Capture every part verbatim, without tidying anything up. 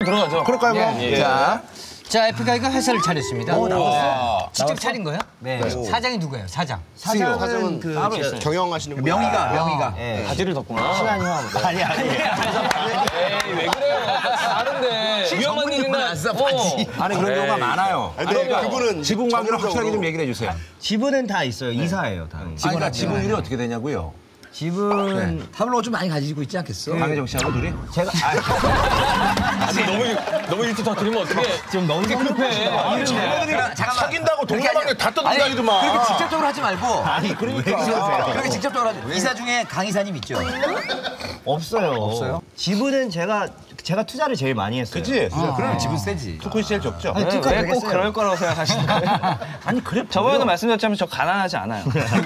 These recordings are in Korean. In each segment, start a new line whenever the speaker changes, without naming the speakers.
들어가죠.
그럴까요? 뭐?
예.
자,
자, 에픽하이가 회사를 차렸습니다.
오, 나왔어?
직접
나왔어?
차린 거예요?
네.
사장이 누구예요? 사장.
사장은,
사장은
그
따로
저-
있어요.
경영하시는 분.
명의가, 명의가.
예.
바지를 덮구나.
신한이 형. 아니 아니.
에이, 왜 그래요? 다른데. 위험한 일이나. 어.
아니, 그런 경우가 많아요.
근데 그분은
지분 관계를 확실하게
전문적으로
좀 얘기를 해주세요.
지분은 다 있어요. 이사예요, 다.
지분, 아, 지분율이 어떻게 되냐고요?
지분
타블로가 좀 많이 가지고 있지 않겠어? 강혜정 씨하고 둘이?
제가
아니, 너무, 너무 일찍 터뜨리면 어떡해.
좀 너무
급해.
사귄다고 동네방네 다 떠든다니더만.
그렇게 직접적으로 하지 말고.
아니 그러니까
그렇게 직접적으로 하지. 이사 중에 강 이사님 있죠?
없어요. 없어요? 지분은 제가 제가 투자를 제일 많이 했어요.
그치?
그럼 지분 세지.
투코이 제일 적죠?
아니, 특허
왜 꼭
되겠어요.
그럴 거라고 생각하시는 거예요?
아니 그래.
저번에도 말씀드렸지만 저 가난하지 않아요.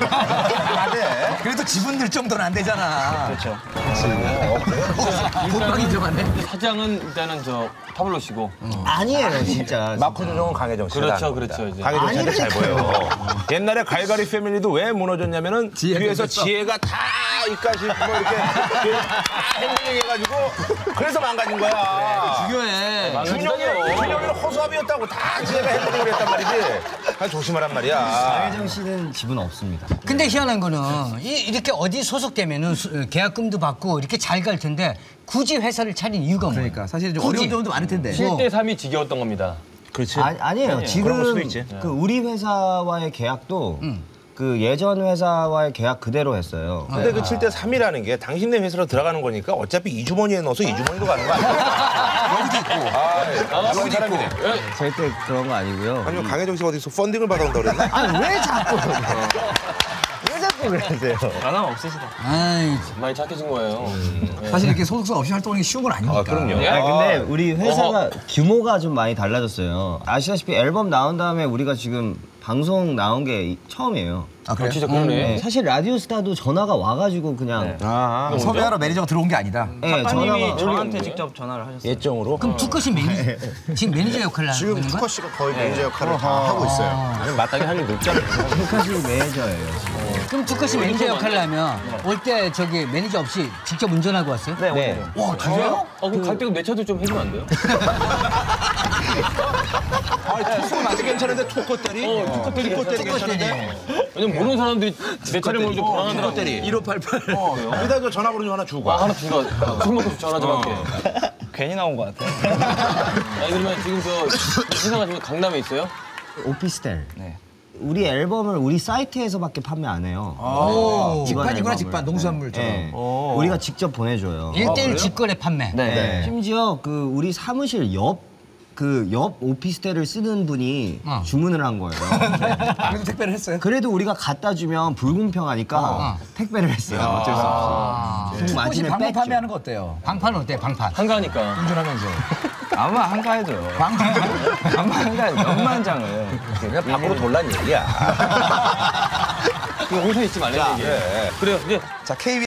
그래도 지분 들 정도는 안 되잖아.
그렇죠.
본방이 들어갔네.
사장은 일단은 저 타블로시고.
아니에요, 진짜.
마코 조정은 강혜정 씨가
그렇죠,
하는
그렇죠,
겁니다.
이제.
강혜정 씨한테 잘 보여. 옛날에 갈갈이 패밀리도 왜 무너졌냐면은 뒤에서 지혜가 다 이까지 뭐 이렇게 행동해가지고 그래서 망가진 거야.
중요해.
준영이, 준영이는 허수아비였다고 다 지혜가 행동을 했단 말이지. 아, 조심하란 말이야.
강혜정 씨는 지분 없습니다.
근데 희한한 거는 이, 이렇게 어디 소속되면은 수- 계약금도 받고 이렇게 잘 갈 텐데 굳이 회사를 차린 이유가 뭐예요?
그러니까 사실 좀
굳이.
어려운 점도 많을 텐데.
뭐.
칠 대 삼이 지겨웠던 겁니다.
그렇지.
아니, 아니에요.
그런 걸
지금
수도 있지.
그 우리 회사와의 계약도 그 예전 회사와의 계약 그대로 했어요.
근데 그 칠 대 삼이라는 게 당신네 회사로 들어가는 거니까 어차피 이 주머니에 넣어서 이 주머니로 가는 거 아니야?
여기도 있고.
아, 그런 사람이네.
절대 그런 거 아니고요.
아니면 강혜정 씨가 어디서 펀딩을 받아온다 그랬나?
아니 왜 자꾸 왜 자꾸 그러세요?
가난 없으시다.
아이,
많이 착해진 거예요.
사실 이렇게 소속사 없이 활동하기 쉬운 건 아니니까.
아, 그럼요.
아 근데 우리 회사가 규모가 좀 많이 달라졌어요. 아시다시피 앨범 나온 다음에 우리가 지금 방송 나온 게 처음이에요.
아, 그래요?
진짜 그러네.
네, 사실 라디오스타도 전화가 와가지고 그냥
아,
섭외하러 매니저가 들어온 게 아니다.
네,
작가님이
전화가
저한테 직접 전화를 하셨어요.
예정으로.
그럼 투컷이 매니저, 지금 매니저 역할을 하고
지금
있는 거야?
투커 씨가 거의 매니저 역할을 다 하고 있어요.
아니, 마땅히 할 일 없잖아.
podcast 매니저예요.
그럼 투컷이 매니저 역할을 하면 올 때 저기 매니저 없이 직접 운전하고 왔어요?
네,
네.
와, 진짜요? 어, 그럼 갈 때도 내 차도 좀 해주면 안 돼요?
아직 괜찮은데 투코짜리?
어, 투코짜리
투코짜리 괜찮은데?
왜냐면 모르는 사람들이 내 차를 모르고 좀 불안하더라고.
일오팔팔.
여기다 저 전화번호 좀 하나 주고 가.
아, 하나 주가. 술 먹고 전화 좀 할게.
괜히 나온 것 같아요.
아니, 그러면 지금 저 회사 가시면 강남에 있어요?
오피스텔.
네.
우리 앨범을 우리 사이트에서밖에 판매 안 해요.
오,
이번
직판이구나,
앨범을.
직판. 농수산물처럼.
네. 우리가 직접 보내줘요.
일대일 직거래 판매.
네. 심지어 그 우리 사무실 옆 그 옆 오피스텔을 쓰는 분이
어.
주문을 한 거예요.
그래도 택배를 했어요.
그래도 우리가 갖다 주면 불공평하니까 택배를 했어요. 어쩔 수 없이. 그
혹시
마진을
방문
뺐죠.
판매하는 거 어때요?
방판 어때, 방판?
한가하니까.
운전하면서.
아마 한가해져요. 아마 한가해. 몇만 장을.
그냥 밖으로 돌란 얘기야.
그 회사 있지 말라는 얘기예요. 그래요. 이제
자, 케이비에스